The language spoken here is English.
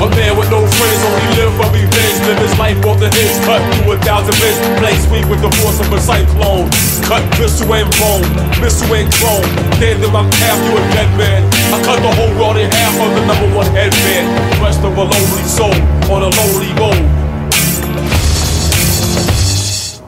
A man with no friends, only live for revenge. Live his life off the hits, cut through 1,000 bits. Play sweet with the force of a cyclone. Cut tissue and bone, missile and clone. Dead in my path, you a dead man. I cut the whole world in half of the #1 headband. Rest of a lonely soul on a lonely